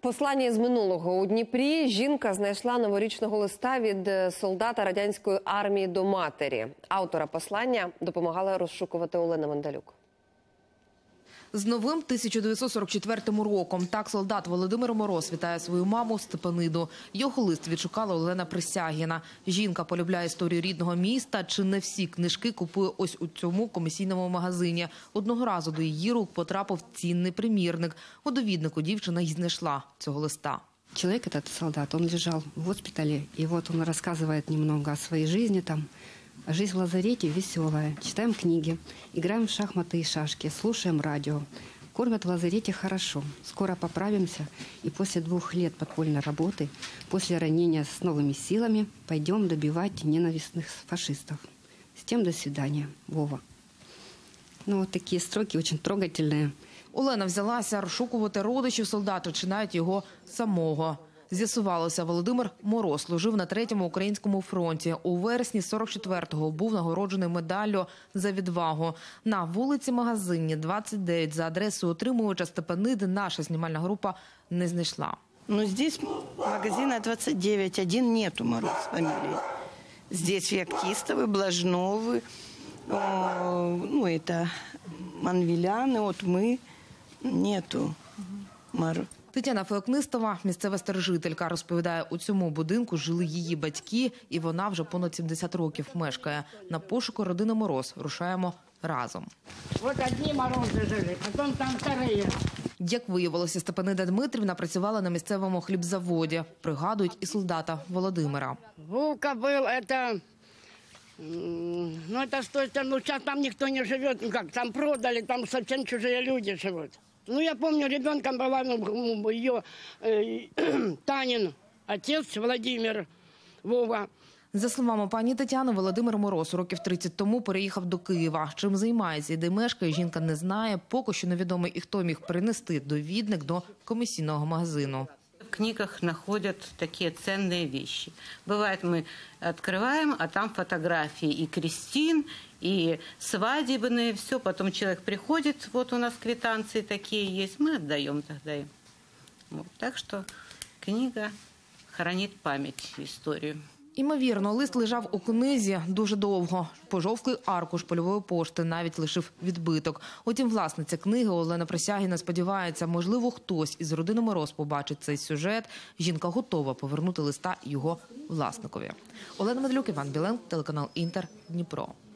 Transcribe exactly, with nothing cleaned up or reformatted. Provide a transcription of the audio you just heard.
Послання з минулого. У Дніпрі жінка знайшла новорічного листа від солдата радянської армії до матері. Автора послання допомагала розшукувати Олена Мандалюк. З новим тисяча дев'ятсот сорок четвертим роком так солдат Володимир Мороз вітає свою маму Степаниду. Його лист відшукала Олена Присягіна. Жінка полюбляє історію рідного міста, чи не всі книжки купує ось у цьому комісійному магазині. Одного разу до її рук потрапив цінний примірник. У довіднику дівчина й знайшла цього листа. Человек, этот солдат, он лежал в госпитале, и вот он рассказывает немного о своей жизни там. Жизнь в лазарете веселая. Читаем книги, играем в шахматы и шашки, слушаем радио. Кормят в лазарете хорошо. Скоро поправимся, и после двух лет подпольной работы, после ранения с новыми силами, пойдем добивать ненавистных фашистов. С тем до свидания, Вова. Ну, вот такие строки очень трогательные. Олена взялася розшукувати родичів солдата, чи навіть його самого. З'ясувалося, Володимир Мороз служив на третьому українському фронті. У вересні сорок четвертого був нагороджений медаллю за відвагу. На вулиці Магазинній, двадцять дев'ять, за адресою отримувача Степаниди наша знімальна група не знайшла. Ну, здесь магазина двадцать девять, один нету Мороз фамилии. Здесь Феоктистовы, Блажновы, ну, это Манвеляны, вот мы, нету Мороз. Тетяна Феоктистова, місцева старожителька, розповідає, у цьому будинку жили її батьки, і вона вже понад сімдесят років мешкає. На пошуки родини Мороз рушаємо разом. От одні Морози жили, потім там вторі. Як виявилося, Степанида Дмитрівна працювала на місцевому хлібзаводі. Пригадують і солдата Володимира. Вовка був, це... Ну, это что, ну, сейчас там никто не живет, ну как, там продали, там совсем чужие люди живут. Ну, я помню, ребенком была ну, ее э, Танин отец Владимир Вова. За словами пані Тетяни, Володимир Мороз років тридцять тому переїхав до Києва. Чим займається і де мешкає, жінка не знає. Поки що невідомо і хто міг принести довідник до комісійного магазину. В книгах находят такие ценные вещи. Бывает, мы открываем, а там фотографии и крестин, и свадебные, все. Потом человек приходит, вот у нас квитанции такие есть, мы отдаем тогда им. Вот. Так что книга хранит память, историю. Імовірно, лист лежав у книзі дуже довго. Пожовклий аркуш польової пошти навіть лишив відбиток. Утім, власниця книги Олена Присягіна сподівається, можливо, хтось із родини Мороз побачить цей сюжет. Жінка готова повернути листа його власникові. Олена Мандалюк, Іван Біленко, телеканал Інтер, Дніпро.